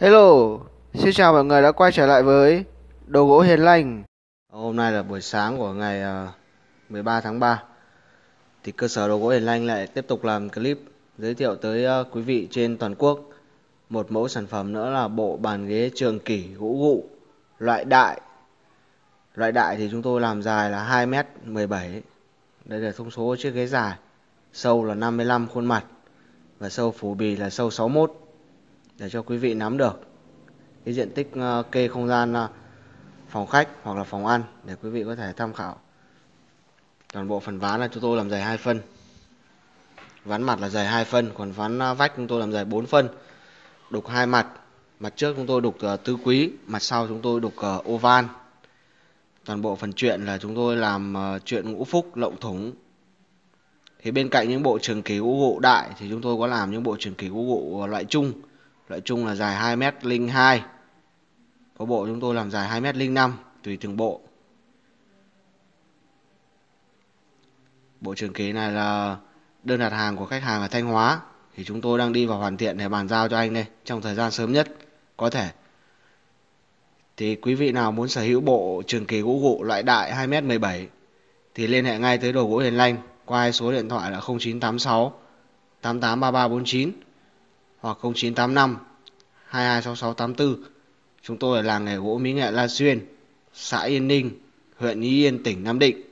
Hello, xin chào mọi người đã quay trở lại với Đồ gỗ Hiền Lành. Hôm nay là buổi sáng của ngày 13 tháng 3. Thì cơ sở Đồ gỗ Hiền Lành lại tiếp tục làm clip giới thiệu tới quý vị trên toàn quốc một mẫu sản phẩm nữa là bộ bàn ghế trường kỷ gỗ gụ loại đại. Loại đại thì chúng tôi làm dài là 2m17. Đây là thông số chiếc ghế dài. Sâu là 55 khuôn mặt và sâu phủ bì là sâu 61, để cho quý vị nắm được cái diện tích kê không gian phòng khách hoặc là phòng ăn để quý vị có thể tham khảo. Toàn bộ phần ván là chúng tôi làm dày 2 phân. Ván mặt là dày 2 phân, còn ván vách chúng tôi làm dày 4 phân. Đục hai mặt. Mặt trước chúng tôi đục tứ quý, mặt sau chúng tôi đục oval. Toàn bộ phần truyện là chúng tôi làm truyện ngũ phúc lộng thủng. Thì bên cạnh những bộ trường kỷ gỗ gụ đại thì chúng tôi có làm những bộ trường kỷ gỗ gụ loại trung. Loại trung là dài 2m02. Có bộ chúng tôi làm dài 2m05 tùy từng bộ. Bộ trường kỷ này là đơn đặt hàng của khách hàng ở Thanh Hóa, thì chúng tôi đang đi vào hoàn thiện để bàn giao cho anh đây trong thời gian sớm nhất có thể. Thì quý vị nào muốn sở hữu bộ trường kỷ gỗ gụ loại đại 2m17 thì liên hệ ngay tới Đồ gỗ Hiền Lành qua số điện thoại là 0986 883349 hoặc 0985 226684. Chúng tôi là làng nghề gỗ mỹ nghệ La Xuyên, xã Yên Ninh, huyện Ý Yên, tỉnh Nam Định.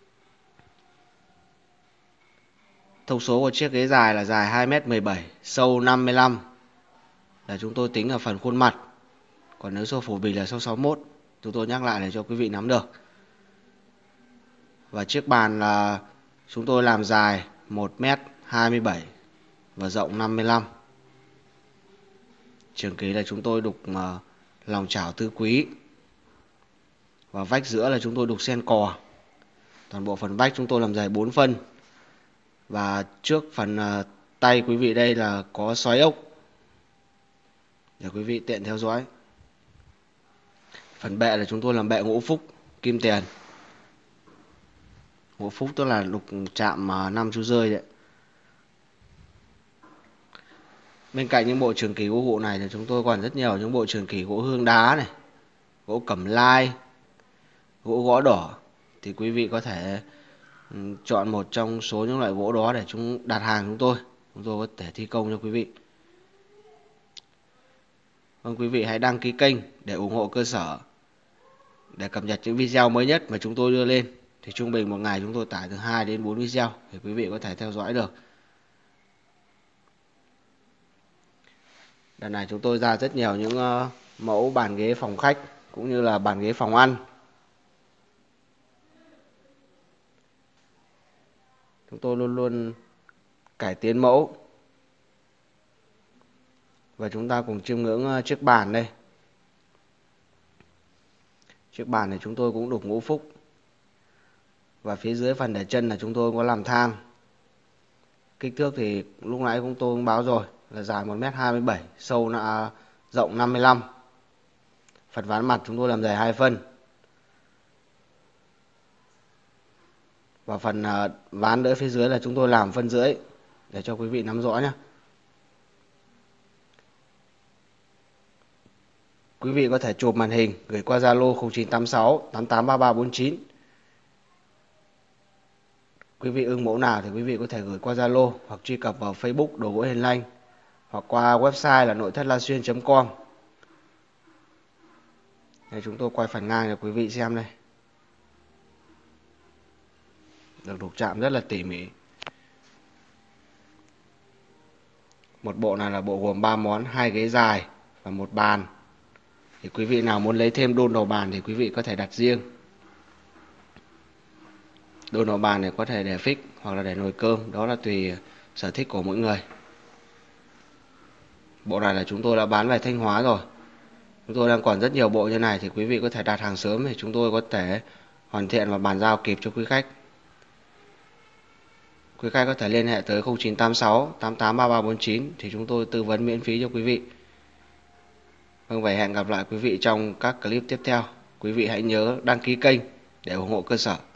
Thông số của chiếc ghế dài là dài 2m17, sâu 55 là chúng tôi tính ở phần khuôn mặt. Còn nếu sâu phủ bì là sâu 61, chúng tôi nhắc lại để cho quý vị nắm được. Và chiếc bàn là chúng tôi làm dài 1m27 và rộng 55. Trường kỷ là chúng tôi đục lòng chảo tứ quý. Và vách giữa là chúng tôi đục sen cò. Toàn bộ phần vách chúng tôi làm dài 4 phân. Và trước phần tay quý vị đây là có xoáy ốc để quý vị tiện theo dõi. Phần bệ là chúng tôi làm bệ ngũ phúc kim tiền. Ngũ phúc tức là đục chạm 5 chú rơi đấy. Bên cạnh những bộ trường kỷ gỗ gụ này thì chúng tôi còn rất nhiều những bộ trường kỷ gỗ hương đá này, gỗ cẩm lai, gỗ gõ đỏ. Thì quý vị có thể chọn một trong số những loại gỗ đó để chúng đặt hàng chúng tôi có thể thi công cho quý vị. Vâng, quý vị hãy đăng ký kênh để ủng hộ cơ sở, để cập nhật những video mới nhất mà chúng tôi đưa lên. Thì trung bình một ngày chúng tôi tải từ 2 đến 4 video để quý vị có thể theo dõi được. Đợt này chúng tôi ra rất nhiều những mẫu bàn ghế phòng khách cũng như là bàn ghế phòng ăn. Chúng tôi luôn luôn cải tiến mẫu. Và chúng ta cùng chiêm ngưỡng chiếc bàn đây. Chiếc bàn này chúng tôi cũng đục ngũ phúc. Và phía dưới phần để chân là chúng tôi có làm thang. Kích thước thì lúc nãy tôi cũng báo rồi là dài 1m27, sâu là rộng 55. Phần ván mặt chúng tôi làm dày 2 phân. Và phần ván đỡ phía dưới là chúng tôi làm phân rưỡi để cho quý vị nắm rõ nhé. Quý vị có thể chụp màn hình gửi qua Zalo 0986 883349. Quý vị ưng mẫu nào thì quý vị có thể gửi qua Zalo hoặc truy cập vào Facebook Đồ gỗ Hiền Lành hoặc qua website là nội thất lasuyên.com. Đây, chúng tôi quay phần ngang cho quý vị xem đây. Được đục chạm rất là tỉ mỉ. Một bộ này là bộ gồm 3 món, 2 ghế dài và 1 bàn. Thì quý vị nào muốn lấy thêm đôn đầu bàn thì quý vị có thể đặt riêng. Đôn đầu bàn này có thể để phích hoặc là để nồi cơm, đó là tùy sở thích của mỗi người. Bộ này là chúng tôi đã bán về Thanh Hóa rồi. Chúng tôi đang còn rất nhiều bộ như này thì quý vị có thể đặt hàng sớm thì chúng tôi có thể hoàn thiện và bàn giao kịp cho quý khách. Quý khách có thể liên hệ tới 0986 883349 thì chúng tôi tư vấn miễn phí cho quý vị. Vâng, vậy hẹn gặp lại quý vị trong các clip tiếp theo. Quý vị hãy nhớ đăng ký kênh để ủng hộ cơ sở.